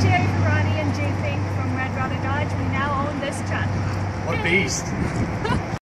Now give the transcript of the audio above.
Jerry Ferrani and JP from Red Rudder Dodge. We now own this truck. What a beast.